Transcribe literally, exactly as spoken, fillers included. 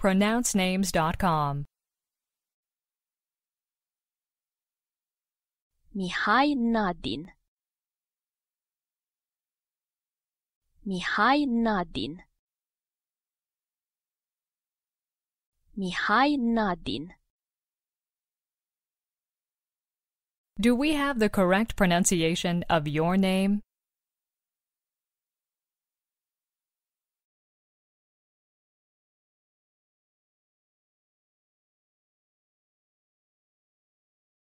pronounce names dot com. Mihai Nadin. Mihai Nadin. Mihai Nadin. Do we have the correct pronunciation of your name?